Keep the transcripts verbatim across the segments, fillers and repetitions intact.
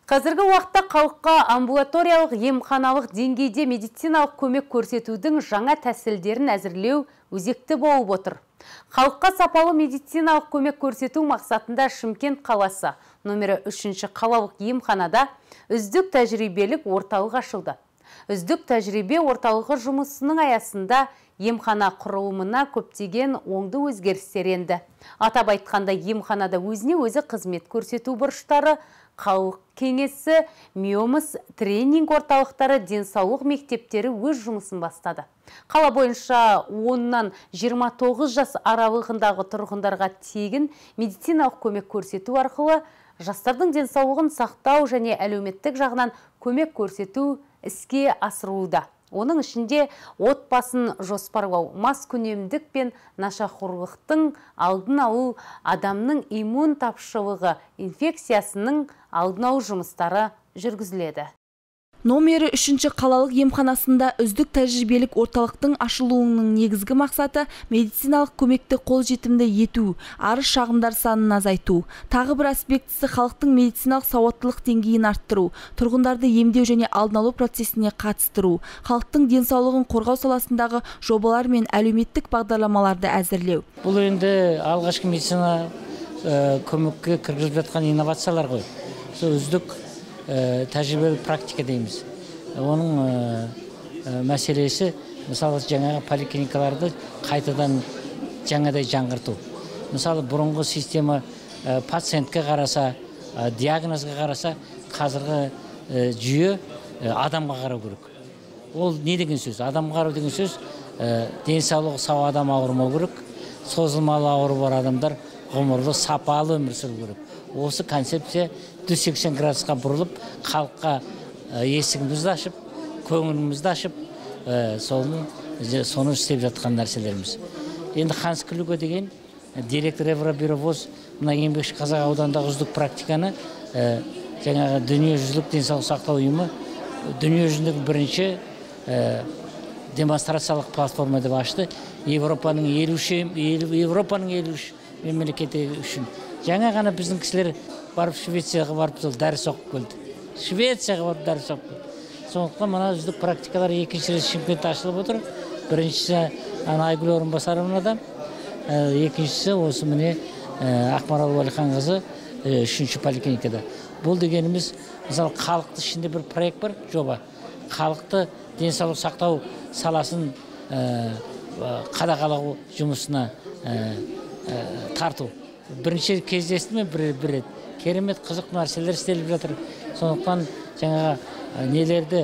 Қазіргі уақытта халыққа амбулаториялық емханалық деңгейде медициналық көмек көрсетудің жаңа тәсілдерін әзірлеу өзекті болып отыр. Халыққа сапалы медициналық көмек көрсету мақсатында Шымкент қаласы номері үшінші қалалық емханада үздік тәжірибелік орталық ашылды. Үздік тәжірибе орталығы жұмысының аясында емхана құрылымына көптеген оңды өзгерістер енді. Атап айтқанда емханада өзіне өзі қызмет көрсету бұрыштары, халық кеңесі, миомыс тренинг орталықтары, денсаулық мектептері өз жұмысын бастады. Қала бойынша оннан жиырма тоғыз жас аралығындағы тұрғындарға тегін медициналық көмек көрсету арқылы жастардың денсаулығын сақтау және әлеуметтік жағынан көмек көрсету іске асырылуда. Оның ішінде отбасын жоспарлау, маскүнемдік пен нашақорлықтың алдын алу, адамның иммун тапшылығы инфекциясының алдын алу жұмыстары жүргізіледі. Номері үшінші қалалық емханасында үздік тәжірибелік орталықтың ашылуының негізгі мақсаты медициналық көмекті қолжетімді ету, арыз шағымдар санын азайту. Тағы бір аспектісі халықтың медициналық сауаттылық деңгейін арттыру, тұрғындарды емдеу және алдын алу процесіне қатыстыру, халықтың денсаулығын қорғау саласындағы жобалар мен әлеуметтік бағдарламаларды әзірлеу. Бұл енді алғашқы медицина көмекке кіргізіп жатқан инновациялар ғой. Үздік тәжірибелік практика дейміз. Оның мәселесі, мысалы, жаңағы поликлиникаларды қайтадан жаңадай жаңғырту. Мысалы, бұрынғы система пациентке қараса, диагнозға қараса, қазіргі жүйе адамға қарау керек. Ол не деген сөз? Адамға қарау деген сөз, денсаулығы сау адам ауырмау керек, созылмалы ауыры бар адамдар ғұмырлы, сапалы өмір сүру керек. Осы концепция жүз сексен градусқа бұрылып, халыққа есігімізді ашып, көңілімізді ашып, соны істеп жатқан нәрселеріміз. Енді Ханс Клюге деген директор Евробюровоз мына еңбекші Қазақ аудандағы үздік практиканы жаңағы дүниежүзілік денсаулық сақтау ұйымы дүниежүзілік бірінші демонстрациялық платформа деп ашты. Европаның елу үш мемлекеті үшін. Жаңа ғана біздің кісілер барып Швецияға барып дәріс оқып келді. Швецияға барып дәріс оқып келді. Сондықтан мына үздік практикалар екінші рет Шымкентте ашылып отыр. Біріншісі Айгүл Орынбасарова, екіншісі осы міне Ақмарал Уәлиханқызы үшінші поликлиникада. Бұл дегеніміз, мысалы, халықты ішінде бір проект бар, жоба. Халықты денсаулық сақтау саласын қадағалау жұмысына тарту. Бірінші кездесті ме бір рет. Керемет қызық нәрселер істеліп жатыр. Сондықтан жаңағы нелерді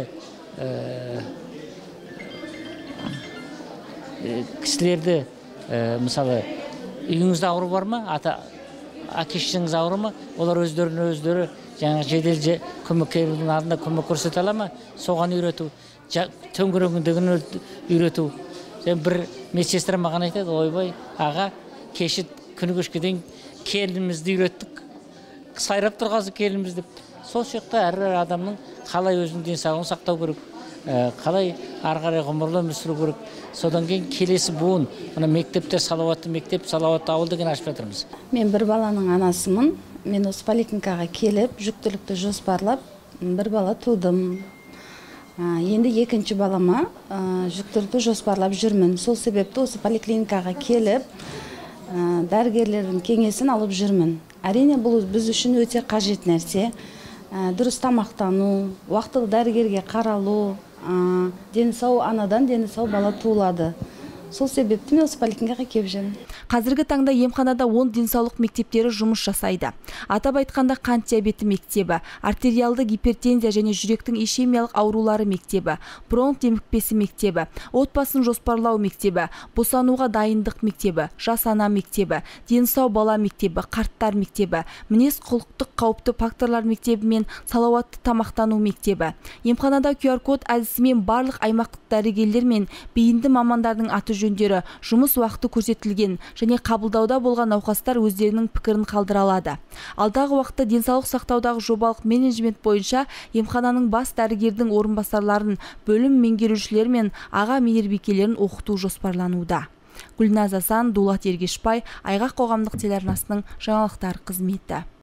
кісілерді, мысалы, үйіңізде ауру бар ма? Әке-шешеңіз ауру ма? Олар өздеріне өздері жаңағы жедел көмеккердің алдында көмек көрсете ала ма? Соған үйрету, төңірегіндегін үйрету. Бір медсестра маған айтады, ойбай, аға, кеші күні кешке дейін келінімізді үйреттік. Сайрап тұрғазы келінімізді. Сол шекті әрі адамның қалай өзінің денсаулығын сақтау керек, қалай ары қарай ғұмырлы өмір сүру керек. Содан кейін келесі буын, мына мектепте салауатты мектеп, салауатты ауыл деген ашып жатырмыз. Мен бір баланың анасымын. Мен осы поликлиникаға келіп, жүктілікті жоспарлап, бір бала тудым. Енді екінші балама жүктілікті жоспарлап жүрмін. Сол себепті осы поликлиникаға келіп, дәрігерлердің кеңесін алып жүрмін. Әрине, бұл біз үшін өте қажет нәрсе. Дұрыс тамақтану, уақытылы дәрігерге қаралу, дені сау анадан дені сау бала туылады. Сол себепті мен осы поликлиникаға келіп жүрмін. Қазіргі таңда емханада он денсаулық мектептері жұмыс жасайды. Атап айтқанда қант диабеті мектебі, артериалды гипертензия және жүректің ишемиялық аурулары мектебі, бронх демікпесі мектебі, отбасын жоспарлау мектебі, босануға дайындық мектебі, жас ана мектебі, дені сау бала мектебі, қарттар мектебі, мінез құлықтық қауіпті факторлар мектебі мен салауатты тамақтану мектебі. Емханада ку ар код әдісімен барлық аймақтық дәрігерлер мен бейінді мамандардың аты жөндері, жұмыс уақыты көрсетілген және қабылдауда болған науқастар өздерінің пікірін қалдыра алады. Алдағы уақытта денсаулық сақтаудағы жобалық менеджмент бойынша емхананың бас дәрігердің орынбасарларын, бөлім меңгерушілер мен аға мейірбикелерін оқыту жоспарлануда. Гүлназ Асан, Дулат Ергешбай, Айғақ қоғамдық телеарнасының жаңалықтар қызметі.